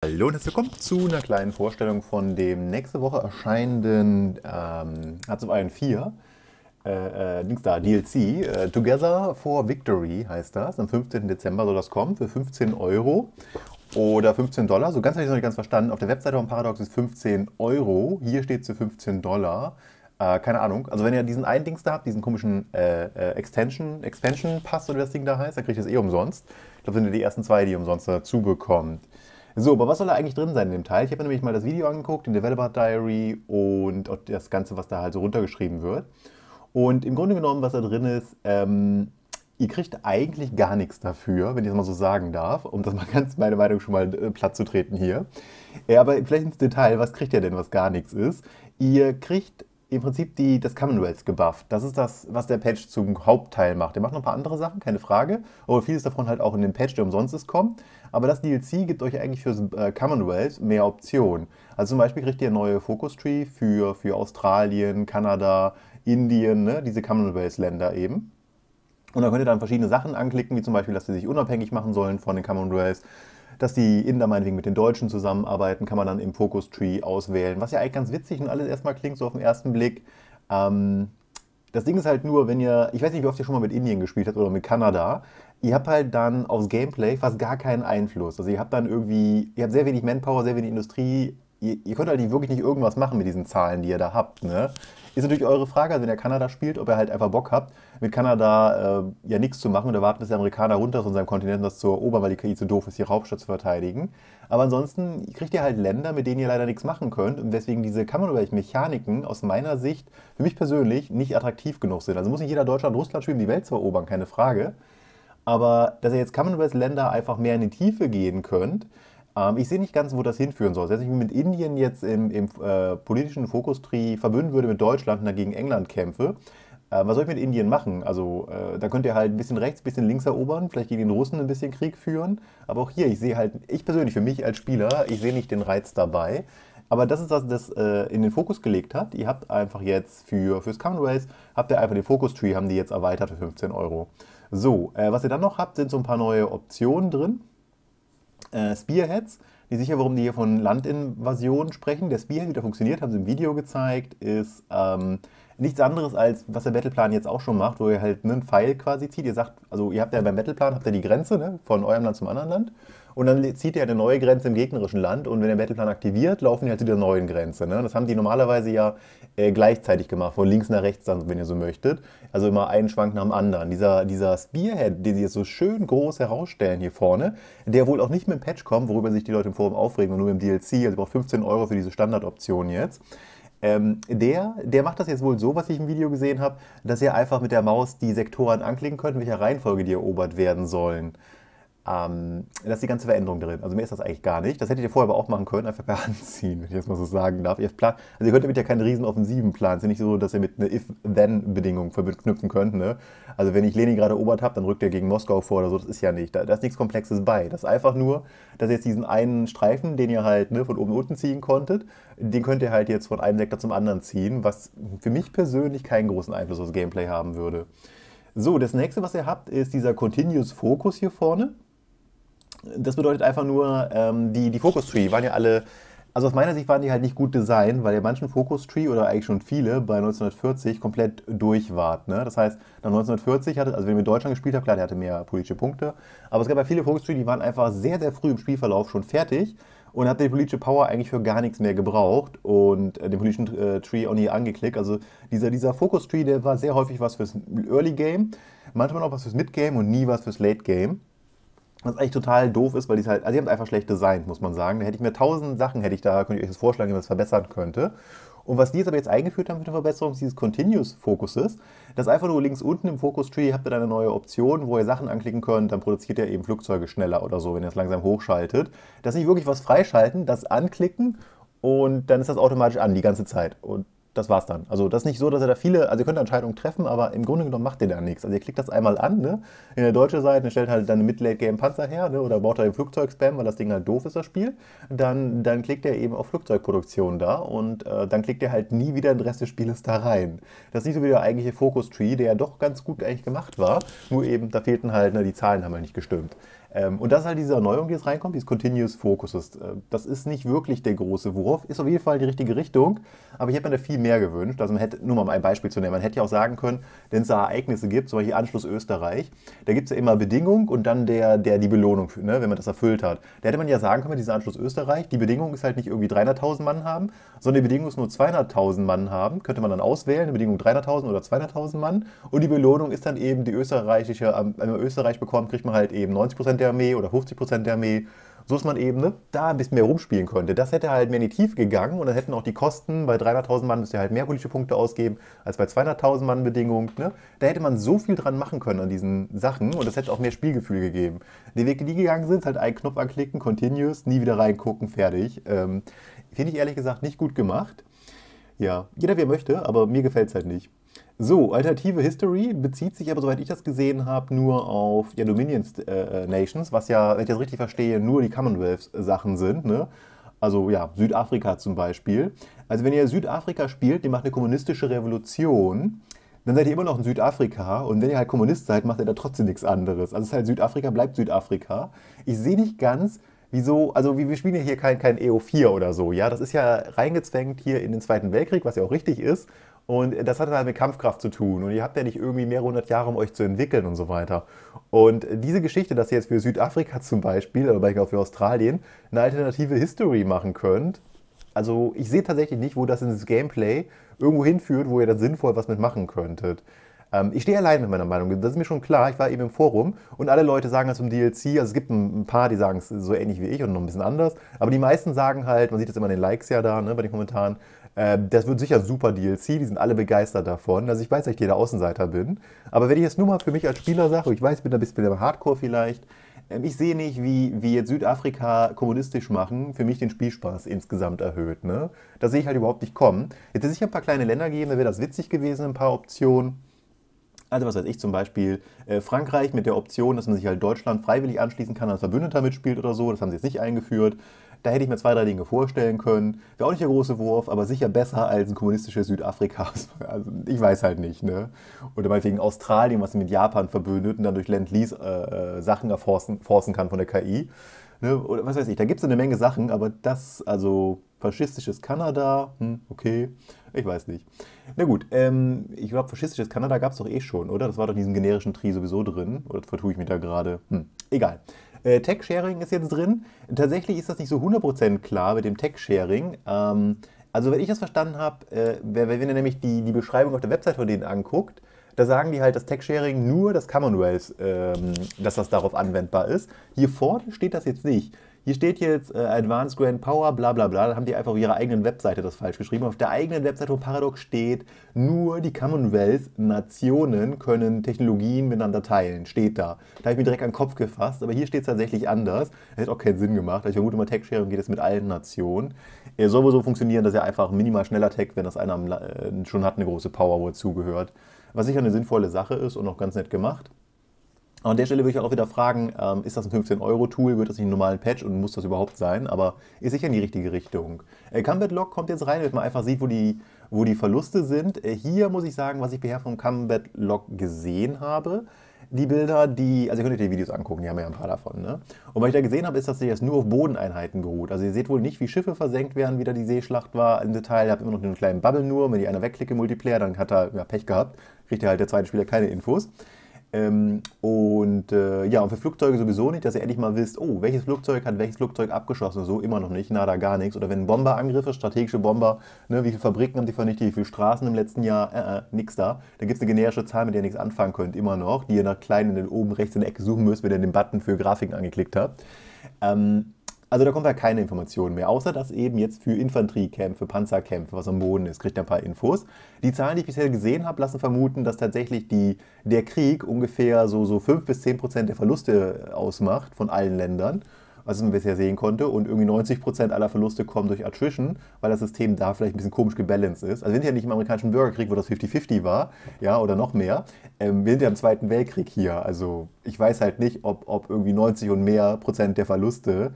Hallo und herzlich willkommen zu einer kleinen Vorstellung von dem nächste Woche erscheinenden Hearts of Iron 4 Dings da, DLC. Together for Victory heißt das. Am 15. Dezember soll das kommen für 15 Euro oder 15 Dollar. So ganz habe ich es noch nicht ganz verstanden. Auf der Webseite von Paradox ist 15 Euro. Hier steht es für 15 Dollar. Keine Ahnung. Also wenn ihr diesen einen Dings da habt, diesen komischen Expansion Pass oder wie das Ding da heißt, dann kriegt ihr es eh umsonst. Ich glaube, das sind ja die ersten zwei, die ihr umsonst dazu bekommt. So, aber was soll da eigentlich drin sein in dem Teil? Ich habe mir nämlich mal das Video angeguckt, den Developer Diary und auch das Ganze, was da halt so runtergeschrieben wird. Und im Grunde genommen, was da drin ist, ihr kriegt eigentlich gar nichts dafür, wenn ich das mal so sagen darf, um das mal ganz meine Meinung schon mal platt zu treten hier. Aber vielleicht ins Detail, was kriegt ihr denn, was gar nichts ist? Ihr kriegt im Prinzip das Commonwealth gebufft. Das ist das, was der Patch zum Hauptteil macht. Der macht noch ein paar andere Sachen, keine Frage. Aber vieles davon halt auch in dem Patch, der umsonst ist, kommt. Aber das DLC gibt euch eigentlich fürs Commonwealth mehr Optionen. Also zum Beispiel kriegt ihr neue Focus Tree für Australien, Kanada, Indien, ne? Diese Commonwealth-Länder eben. Und dann könnt ihr dann verschiedene Sachen anklicken, wie zum Beispiel, dass sie sich unabhängig machen sollen von den Commonwealth, dass die Inder meinetwegen mit den Deutschen zusammenarbeiten, kann man dann im Focus Tree auswählen, was ja eigentlich ganz witzig und alles erstmal klingt, so auf den ersten Blick. Das Ding ist halt nur, wenn ihr, ich weiß nicht, wie oft ihr schon mal mit Indien gespielt habt oder mit Kanada, ihr habt halt dann aufs Gameplay fast gar keinen Einfluss. Also ihr habt dann irgendwie, ihr habt sehr wenig Manpower, sehr wenig Industrie, ihr könnt halt wirklich nicht irgendwas machen mit diesen Zahlen, die ihr da habt, ne? Ist natürlich eure Frage, also wenn ihr Kanada spielt, ob ihr halt einfach Bock habt, mit Kanada ja nichts zu machen und warten, bis der Amerikaner runter ist von seinem Kontinent, das zu erobern, weil die KI zu doof ist, die Hauptstadt zu verteidigen. Aber ansonsten kriegt ihr halt Länder, mit denen ihr leider nichts machen könnt und weswegen diese Commonwealth-Mechaniken aus meiner Sicht für mich persönlich nicht attraktiv genug sind. Also muss nicht jeder Deutschland, Russland spielen, um die Welt zu erobern, keine Frage. Aber dass ihr jetzt Commonwealth-Länder einfach mehr in die Tiefe gehen könnt, ich sehe nicht ganz, wo das hinführen soll. Wenn ich mich mit Indien jetzt im politischen Fokus-Tree verbünden würde mit Deutschland und dagegen England kämpfe, was soll ich mit Indien machen? Also, da könnt ihr halt ein bisschen rechts, ein bisschen links erobern, vielleicht gegen den Russen ein bisschen Krieg führen. Aber auch hier, ich sehe halt, ich persönlich, für mich als Spieler, ich sehe nicht den Reiz dabei. Aber das ist das in den Fokus gelegt hat. Ihr habt einfach jetzt fürs Commonwealth, habt ihr einfach den Focus Tree, haben die jetzt erweitert für 15 Euro. So, was ihr dann noch habt, sind so ein paar neue Optionen drin. Spearheads, nicht sicher, warum die hier von Landinvasionen sprechen. Der Spearhead, wie der funktioniert, haben sie im Video gezeigt, ist nichts anderes als, was der Battleplan jetzt auch schon macht, wo ihr halt einen Pfeil quasi zieht. Ihr sagt, also ihr habt ja beim Battleplan habt ihr die Grenze, ne, von eurem Land zum anderen Land. Und dann zieht ihr eine neue Grenze im gegnerischen Land und wenn der Battleplan aktiviert, laufen die halt zu der neuen Grenze. Ne? Das haben die normalerweise ja gleichzeitig gemacht, von links nach rechts dann, wenn ihr so möchtet. Also immer einen Schwank nach dem anderen. Dieser Spearhead, den sie jetzt so schön groß herausstellen hier vorne, der wohl auch nicht mit dem Patch kommt, worüber sich die Leute im Forum aufregen, und nur im DLC, also ihr braucht 15 Euro für diese Standardoption jetzt. Der macht das jetzt wohl so, was ich im Video gesehen habe, dass ihr einfach mit der Maus die Sektoren anklicken könnt, in welcher Reihenfolge die erobert werden sollen. Da ist die ganze Veränderung drin. Also mehr ist das eigentlich gar nicht. Das hättet ihr vorher aber auch machen können, einfach per Hand ziehen, wenn ich das mal so sagen darf. Also ihr könnt damit ja keine riesen offensiven planen. Es ist ja nicht so, dass ihr mit einer If-Then-Bedingung verknüpfen könnt. Ne? Also wenn ich Leningrad erobert habe, dann rückt ihr gegen Moskau vor oder so. Das ist ja nicht. Da ist nichts Komplexes bei. Das ist einfach nur, dass ihr jetzt diesen einen Streifen, den ihr halt von oben und unten ziehen konntet, den könnt ihr halt jetzt von einem Sektor zum anderen ziehen, was für mich persönlich keinen großen Einfluss aufs Gameplay haben würde. So, das nächste, was ihr habt, ist dieser Continuous Focus hier vorne. Das bedeutet einfach nur, die Focus Tree waren ja alle, also aus meiner Sicht waren die halt nicht gut designt, weil ja manchen Focus Tree oder eigentlich schon viele bei 1940 komplett durch wart. Ne? Das heißt, nach 1940 hatte, also wenn ihr mit Deutschland gespielt habt, klar, der hatte mehr politische Punkte, aber es gab ja viele Focus Tree, die waren einfach sehr, sehr früh im Spielverlauf schon fertig und hat die politische Power eigentlich für gar nichts mehr gebraucht und den politischen Tree auch nie angeklickt. Also dieser Focus Tree, der war sehr häufig was fürs Early Game, manchmal auch was fürs Mid Game und nie was fürs Late Game. Was eigentlich total doof ist, weil die es halt, also die haben es einfach schlecht designt, muss man sagen. Da hätte ich mir 1000 Sachen, könnte ich euch das vorschlagen, wie man das verbessern könnte. Und was die jetzt aber jetzt eingeführt haben für die Verbesserung, ist dieses Continuous Focuses. Das ist einfach nur links unten im Focus Tree habt ihr dann eine neue Option, wo ihr Sachen anklicken könnt, dann produziert ihr eben Flugzeuge schneller oder so, wenn ihr es langsam hochschaltet. Das ist nicht wirklich was freischalten, das anklicken und dann ist das automatisch an, die ganze Zeit. Und das war's dann. Also das ist nicht so, dass ihr da also ihr könnt Entscheidungen treffen, aber im Grunde genommen macht ihr da nichts. Also ihr klickt das einmal an, ne? In der deutschen Seite stellt halt dann eine Mid-Late-Game-Panzer her, ne? Oder baut da den Flugzeugspam, weil das Ding halt doof ist, das Spiel. Dann klickt ihr eben auf Flugzeugproduktion da und dann klickt ihr halt nie wieder den Rest des Spieles da rein. Das ist nicht so wie der eigentliche Focus Tree, der ja doch ganz gut eigentlich gemacht war, nur eben, da fehlten halt, ne, die Zahlen haben halt nicht gestimmt. Und das ist halt diese Erneuerung, die jetzt reinkommt, dieses Continuous Focus. Das ist nicht wirklich der große Wurf, ist auf jeden Fall die richtige Richtung, aber ich hätte mir da viel mehr gewünscht. Also man hätte, nur mal ein Beispiel zu nennen, man hätte ja auch sagen können, wenn es da Ereignisse gibt, zum Beispiel Anschluss Österreich, da gibt es ja immer Bedingung und dann der die Belohnung, ne, wenn man das erfüllt hat. Da hätte man ja sagen können, dieser Anschluss Österreich, die Bedingung ist halt nicht irgendwie 300.000 Mann haben, sondern die Bedingung ist nur 200.000 Mann haben. Könnte man dann auswählen, eine Bedingung 300.000 oder 200.000 Mann. Und die Belohnung ist dann eben die österreichische, wenn man Österreich bekommt, kriegt man halt eben 90% der Armee oder 50% der Armee. So dass man eben ne, da ein bisschen mehr rumspielen könnte. Das hätte halt mehr in die Tiefe gegangen und dann hätten auch die Kosten, bei 300.000 Mann müsst ihr halt mehr politische Punkte ausgeben als bei 200.000 Mann Bedingung. Ne? Da hätte man so viel dran machen können an diesen Sachen und das hätte auch mehr Spielgefühl gegeben. Die Wege, die gegangen sind, halt einen Knopf anklicken, Continuous, nie wieder reingucken, fertig. Finde ich ehrlich gesagt nicht gut gemacht. Ja, jeder wie er möchte, aber mir gefällt es halt nicht. So, alternative History bezieht sich aber, soweit ich das gesehen habe, nur auf ja, Dominion Nations, was ja, wenn ich das richtig verstehe, nur die Commonwealth-Sachen sind. Ne? Also ja, Südafrika zum Beispiel. Also wenn ihr Südafrika spielt, die macht eine kommunistische Revolution, dann seid ihr immer noch in Südafrika und wenn ihr halt Kommunist seid, macht ihr da trotzdem nichts anderes. Also es ist halt Südafrika, bleibt Südafrika. Ich sehe nicht ganz, wieso, also wir spielen ja hier kein EO4 oder so, ja, das ist ja reingezwängt hier in den Zweiten Weltkrieg, was ja auch richtig ist. Und das hat halt mit Kampfkraft zu tun. Und ihr habt ja nicht irgendwie mehrere hundert Jahre, um euch zu entwickeln und so weiter. Und diese Geschichte, dass ihr jetzt für Südafrika zum Beispiel, oder vielleicht auch für Australien, eine alternative History machen könnt, also ich sehe tatsächlich nicht, wo das ins Gameplay irgendwo hinführt, wo ihr da sinnvoll was mitmachen könntet. Ich stehe allein mit meiner Meinung, das ist mir schon klar. Ich war eben im Forum und alle Leute sagen das zum DLC. Also es gibt ein paar, die sagen es so ähnlich wie ich und noch ein bisschen anders. Aber die meisten sagen halt, man sieht das immer in den Likes ja da, ne, bei den Kommentaren, das wird sicher super DLC, die sind alle begeistert davon. Also ich weiß, dass ich jeder Außenseiter bin. Aber wenn ich jetzt nur mal für mich als Spieler sage, ich weiß, ich bin ein bisschen Hardcore vielleicht, ich sehe nicht, wie jetzt Südafrika kommunistisch machen, für mich den Spielspaß insgesamt erhöht. Ne? Das sehe ich halt überhaupt nicht kommen. Jetzt ist sicher ein paar kleine Länder geben, da wäre das witzig gewesen, ein paar Optionen. Also was weiß ich, zum Beispiel Frankreich mit der Option, dass man sich halt Deutschland freiwillig anschließen kann, als Verbündeter mitspielt oder so. Das haben sie jetzt nicht eingeführt. Da hätte ich mir zwei, drei Dinge vorstellen können. Wäre auch nicht der große Wurf, aber sicher besser als ein kommunistisches Südafrika. Also ich weiß halt nicht. Ne? Oder meinetwegen Australien, was sich mit Japan verbündet und dann durch Land-Lease Sachen forcen kann von der KI. Ne? Oder was weiß ich, da gibt es eine Menge Sachen, aber das, also faschistisches Kanada, okay, ich weiß nicht. Na gut, ich glaube, faschistisches Kanada gab es doch eh schon, oder? Das war doch in diesem generischen Tree sowieso drin. Oder vertue ich mich da gerade? Egal. Tech-Sharing ist jetzt drin. Tatsächlich ist das nicht so 100% klar mit dem Tech-Sharing. Also wenn ich das verstanden habe, wenn ihr nämlich die Beschreibung auf der Website von denen anguckt, da sagen die halt, dass Tech-Sharing nur das Commonwealth, dass das darauf anwendbar ist. Hier vorne steht das jetzt nicht. Hier steht jetzt Advanced Grand Power, bla bla bla. Da haben die einfach auf ihrer eigenen Webseite das falsch geschrieben. Auf der eigenen Webseite von Paradox steht, nur die Commonwealth-Nationen können Technologien miteinander teilen. Steht da. Da habe ich mir direkt an den Kopf gefasst. Aber hier steht es tatsächlich anders. Das hätte auch keinen Sinn gemacht. Ich vermute mal, Tech-Sharing geht es mit allen Nationen. Er soll wohl so funktionieren, dass er einfach minimal schneller taggt, wenn das einer schon hat, eine große Power, wo er zugehört. Was sicher eine sinnvolle Sache ist und auch ganz nett gemacht. An der Stelle würde ich auch wieder fragen, ist das ein 15-Euro-Tool, wird das nicht ein normalen Patch und muss das überhaupt sein? Aber ist sicher in die richtige Richtung. Combat Log kommt jetzt rein, damit man einfach sieht, wo die Verluste sind. Hier muss ich sagen, was ich bisher vom Combat Log gesehen habe, die Bilder, also ihr könnt euch die Videos angucken, die haben ja ein paar davon. Ne? Und was ich da gesehen habe, ist, dass sich das nur auf Bodeneinheiten beruht. Also ihr seht wohl nicht, wie Schiffe versenkt werden, wie da die Seeschlacht war im Detail. Ihr habt immer noch einen kleinen Bubble nur, wenn die einer wegklickt im Multiplayer, dann hat er ja, Pech gehabt, kriegt halt der zweite Spieler keine Infos. Ja, und für Flugzeuge sowieso nicht, dass ihr endlich mal wisst, oh, welches Flugzeug hat welches Flugzeug abgeschossen, so immer noch nicht, nada, gar nichts. Oder wenn ein Bomberangriff ist, strategische Bomber, ne, wie viele Fabriken haben die vernichtet, wie viele Straßen im letzten Jahr, nix da. Da gibt es eine generische Zahl, mit der ihr nichts anfangen könnt, immer noch, die ihr nach klein oben rechts in der Ecke suchen müsst, wenn ihr den Button für Grafiken angeklickt habt. Also da kommt halt keine Informationen mehr, außer dass eben jetzt für Infanteriekämpfe, Panzerkämpfe, was am Boden ist, kriegt ihr ein paar Infos. Die Zahlen, die ich bisher gesehen habe, lassen vermuten, dass tatsächlich der Krieg ungefähr so 5-10% der Verluste ausmacht von allen Ländern, was man bisher sehen konnte. Und irgendwie 90% aller Verluste kommen durch Attrition, weil das System da vielleicht ein bisschen komisch gebalanced ist. Also wir sind ja nicht im amerikanischen Bürgerkrieg, wo das 50-50 war, ja, oder noch mehr. Wir sind ja im Zweiten Weltkrieg hier. Also ich weiß halt nicht, ob irgendwie 90 und mehr Prozent der Verluste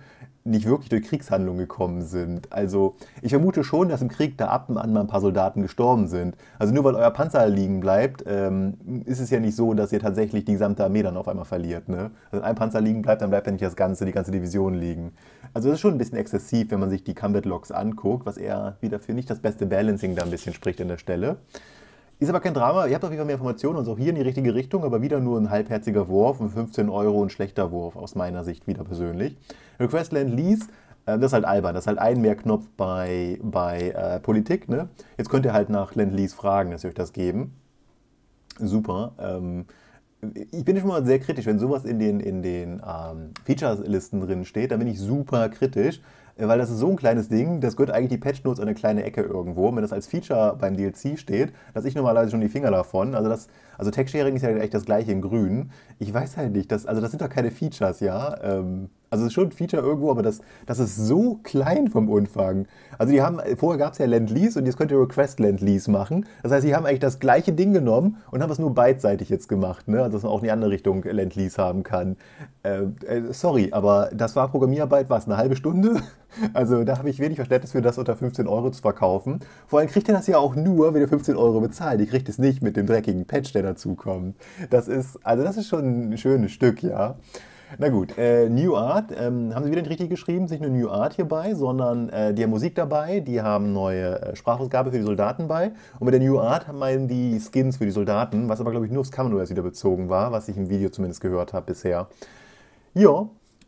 nicht wirklich durch Kriegshandlungen gekommen sind. Also ich vermute schon, dass im Krieg da ab und an mal ein paar Soldaten gestorben sind. Also nur weil euer Panzer liegen bleibt, ist es ja nicht so, dass ihr tatsächlich die gesamte Armee dann auf einmal verliert. Ne? Also wenn ein Panzer liegen bleibt, dann bleibt ja nicht die ganze Division liegen. Also das ist schon ein bisschen exzessiv, wenn man sich die Combat Logs anguckt, was eher wieder für nicht das beste Balancing da ein bisschen spricht an der Stelle. Ist aber kein Drama, ihr habt auf jeden Fall mehr Informationen und auch hier in die richtige Richtung, aber wieder nur ein halbherziger Wurf und 15 Euro ein schlechter Wurf aus meiner Sicht wieder persönlich. Request Land Lease, das ist halt albern, das ist halt ein Mehrknopf bei Politik. Ne? Jetzt könnt ihr halt nach Land Lease fragen, dass sie euch das geben. Super. Ich bin schon mal sehr kritisch, wenn sowas in den Features-Listen drin steht, dann bin ich super kritisch, weil das ist so ein kleines Ding, das gehört eigentlich die Patch Notes an eine kleine Ecke irgendwo. Und wenn das als Feature beim DLC steht, lasse ich normalerweise schon die Finger davon. Also Tech-Sharing ist ja echt das gleiche in grün. Ich weiß halt nicht, also das sind doch keine Features, ja. Also es ist schon ein Feature irgendwo, aber das ist so klein vom Umfang. Also vorher gab es ja Land-Lease und jetzt könnt ihr Request Land-Lease machen. Das heißt, die haben eigentlich das gleiche Ding genommen und haben es nur beidseitig jetzt gemacht, ne? Also dass man auch in die andere Richtung Land-Lease haben kann. Sorry, aber das war Programmierarbeit, was, eine halbe Stunde? Also da habe ich wenig Verständnis für das unter 15 Euro zu verkaufen. Vor allem kriegt ihr das ja auch nur, wenn ihr 15 Euro bezahlt. Ihr kriegt es nicht mit dem dreckigen Patch, der dazukommt. Das ist schon ein schönes Stück, ja. Na gut, New Art, haben sie wieder nicht richtig geschrieben, ist nicht nur New Art hierbei, sondern die haben Musik dabei, die haben neue Sprachausgabe für die Soldaten bei und mit der New Art meinen die Skins für die Soldaten, was aber glaube ich nur aufs Commonwealth wieder bezogen war, was ich im Video zumindest gehört habe bisher. Ja,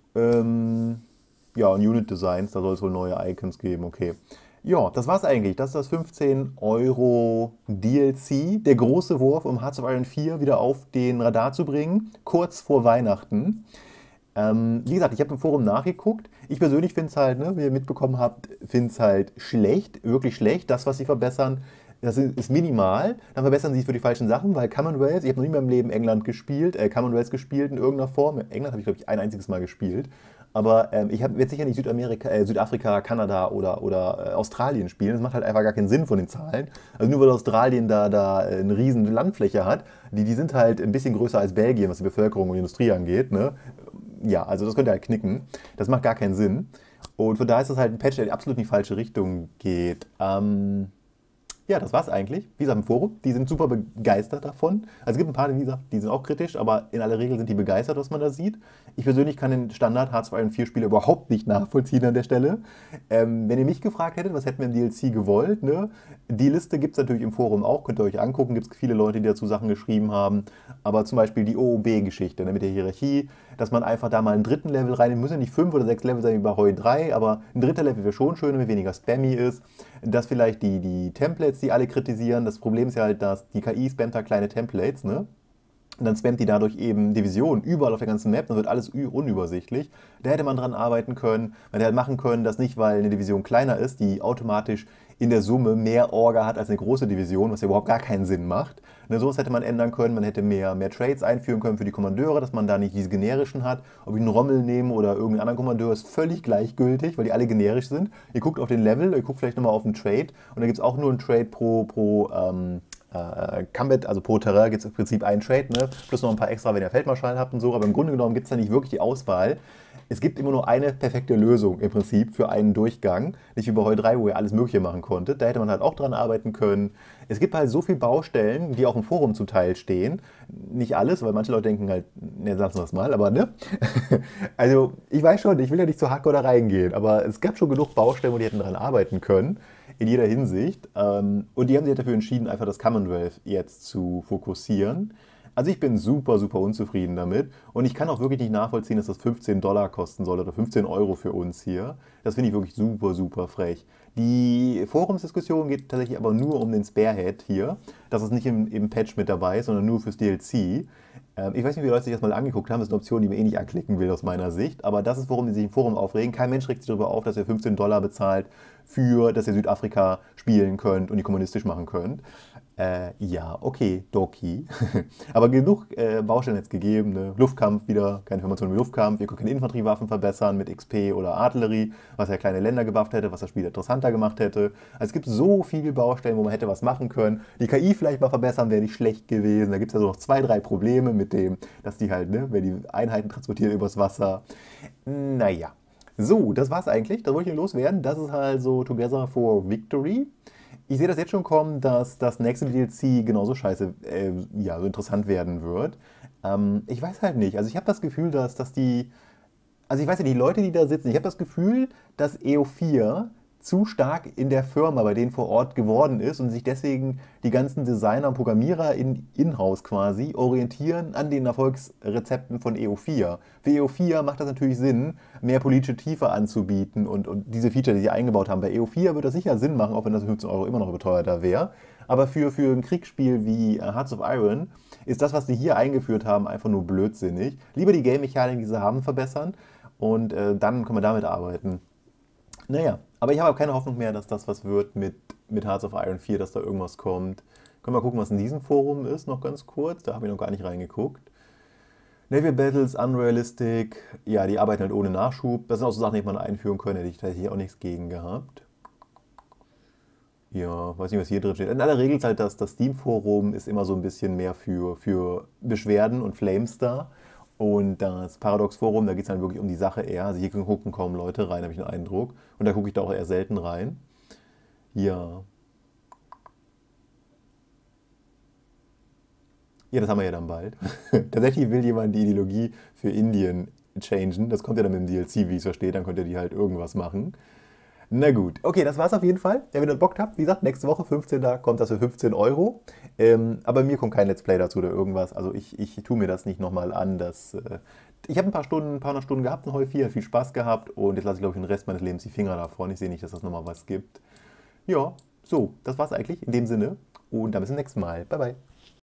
ja, und Unit Designs, da soll es wohl neue Icons geben, okay. Ja, das war's eigentlich. Das ist das 15 Euro DLC. Der große Wurf, um Hearts of Iron 4 wieder auf den Radar zu bringen, kurz vor Weihnachten. Wie gesagt, ich habe im Forum nachgeguckt. Ich persönlich finde es halt, ne, wie ihr mitbekommen habt, finde es halt schlecht, wirklich schlecht. Das, was sie verbessern, das ist minimal. Dann verbessern sie es für die falschen Sachen, weil Commonwealth, ich habe noch nie in meinem Leben Commonwealth gespielt in irgendeiner Form. England habe ich, glaube ich, ein einziges Mal gespielt. Aber ich werde sicher nicht Südafrika, Kanada oder Australien spielen. Das macht halt einfach gar keinen Sinn von den Zahlen. Also nur weil Australien da eine riesen Landfläche hat, die sind halt ein bisschen größer als Belgien, was die Bevölkerung und die Industrie angeht. Ne? Ja, also das könnt ihr halt knicken. Das macht gar keinen Sinn. Und von daher ist das halt ein Patch, der absolut in die falsche Richtung geht. Ja, das war's eigentlich. Wie gesagt, im Forum, die sind super begeistert davon. Also es gibt ein paar, wie gesagt, die sind auch kritisch, aber in aller Regel sind die begeistert, was man da sieht. Ich persönlich kann den Standard Hearts of Iron 4 Spieler überhaupt nicht nachvollziehen an der Stelle. Wenn ihr mich gefragt hättet, was hätten wir im DLC gewollt, ne? Die Liste gibt es natürlich im Forum auch, könnt ihr euch angucken, gibt es viele Leute, die dazu Sachen geschrieben haben. Aber zum Beispiel die OOB-Geschichte, ne, mit der Hierarchie, dass man einfach da mal einen dritten Level rein, muss ja nicht 5 oder 6 Level sein wie bei Hoi 3, aber ein dritter Level wäre schon schön, wenn weniger spammy ist. Dass vielleicht die Templates, die alle kritisieren, das Problem ist ja halt, dass die KI spammt da kleine Templates, ne? Und dann spammt die dadurch eben Divisionen überall auf der ganzen Map, dann wird alles unübersichtlich. Da hätte man dran arbeiten können. Man hätte halt machen können, dass nicht, weil eine Division kleiner ist, die automatisch in der Summe mehr Orga hat als eine große Division, was ja überhaupt gar keinen Sinn macht. Ne, sowas hätte man ändern können. Man hätte mehr Trades einführen können für die Kommandeure, dass man da nicht diese generischen hat. Ob ich einen Rommel nehme oder irgendeinen anderen Kommandeur, ist völlig gleichgültig, weil die alle generisch sind. Ihr guckt auf den Level, ihr guckt vielleicht nochmal auf den Trade und da gibt es auch nur einen Trade pro Combat, also pro Terrain gibt es im Prinzip einen Trade, ne? Plus noch ein paar extra, wenn ihr Feldmarschall habt und so, aber im Grunde genommen gibt es da nicht wirklich die Auswahl. Es gibt immer nur eine perfekte Lösung im Prinzip für einen Durchgang. Nicht wie bei Heu 3, wo ihr alles Mögliche machen konntet. Da hätte man halt auch dran arbeiten können. Es gibt halt so viele Baustellen, die auch im Forum zum Teil stehen. Nicht alles, weil manche Leute denken halt, ne, lassen wir das mal, aber ne? Also ich weiß schon, ich will ja nicht zu hardcore da reingehen, aber es gab schon genug Baustellen, wo die hätten dran arbeiten können. In jeder Hinsicht. Und die haben sich dafür entschieden, einfach das Commonwealth jetzt zu fokussieren. Also ich bin super, super unzufrieden damit. Und ich kann auch wirklich nicht nachvollziehen, dass das 15 Dollar kosten soll oder 15 Euro für uns hier. Das finde ich wirklich super, super frech. Die Forumsdiskussion geht tatsächlich aber nur um den Spearhead hier. Das ist nicht im Patch mit dabei, sondern nur fürs DLC. Ich weiß nicht, wie die Leute sich das mal angeguckt haben. Das ist eine Option, die man eh nicht anklicken will aus meiner Sicht. Aber das ist, worum die sich im Forum aufregen. Kein Mensch regt sich darüber auf, dass ihr 15 Dollar bezahlt, dass ihr Südafrika spielen könnt und die kommunistisch machen könnt. Ja, okay, Doki. Aber genug Baustellen jetzt gegeben. Ne? Luftkampf wieder, keine Informationen über Luftkampf. Ihr könnt keine Infanteriewaffen verbessern mit XP oder Artillerie, was ja kleine Länder gebufft hätte, was das Spiel interessanter gemacht hätte. Also es gibt so viele Baustellen, wo man hätte was machen können. Die KI vielleicht mal verbessern, wäre nicht schlecht gewesen. Da gibt es ja so noch 2, 3 Probleme mit dem, dass die halt, ne, wenn die Einheiten transportieren übers Wasser. Naja. So, das war's eigentlich. Da wollte ich nur loswerden. Das ist halt so Together for Victory. Ich sehe das jetzt schon kommen, dass das nächste DLC genauso scheiße, ja, so interessant werden wird. Ich weiß halt nicht. Also ich habe das Gefühl, dass die, also ich weiß ja, die Leute, die da sitzen, ich habe das Gefühl, dass EO4 zu stark in der Firma bei denen vor Ort geworden ist und sich deswegen die ganzen Designer und Programmierer in-house quasi orientieren an den Erfolgsrezepten von EO4. Für EO4 macht das natürlich Sinn, mehr politische Tiefe anzubieten und diese Feature, die sie eingebaut haben. Bei EO4 würde das sicher Sinn machen, auch wenn das 15 Euro immer noch überteuerter wäre. Aber für ein Kriegsspiel wie Hearts of Iron ist das, was sie hier eingeführt haben, einfach nur blödsinnig. Lieber die Game-Mechanik, die sie haben, verbessern und dann können wir damit arbeiten. Naja, aber ich habe auch keine Hoffnung mehr, dass das was wird mit Hearts of Iron 4, dass da irgendwas kommt. Können wir mal gucken, was in diesem Forum ist, noch ganz kurz. Da habe ich noch gar nicht reingeguckt. Naval Battles, Unrealistic, ja, die arbeiten halt ohne Nachschub. Das sind auch so Sachen, die man einführen können, hätte ich da hier auch nichts gegen gehabt. Ja, weiß nicht, was hier drin steht. In aller Regel ist halt das Steam-Forum ist immer so ein bisschen mehr für Beschwerden und Flames da. Und das Paradox-Forum, da geht es dann wirklich um die Sache eher. Also hier gucken kaum Leute rein, habe ich den Eindruck. Und da gucke ich da auch eher selten rein. Ja. Ja, das haben wir ja dann bald. Tatsächlich will jemand die Ideologie für Indien changen. Das kommt ja dann mit dem DLC, wie ich es verstehe. Dann könnt ihr die halt irgendwas machen. Na gut, okay, das war's auf jeden Fall. Ja, wenn ihr Bock habt, wie gesagt, nächste Woche, 15. kommt das für 15 Euro. Aber mir kommt kein Let's Play dazu oder irgendwas. Also ich tue mir das nicht nochmal an. Ich habe ein paar hundert Stunden gehabt in Heu 4, viel Spaß gehabt und jetzt lasse ich, glaube ich, den Rest meines Lebens die Finger davon. Ich sehe nicht, dass das nochmal was gibt. Ja, so, das war's eigentlich in dem Sinne und dann bis zum nächsten Mal. Bye, bye.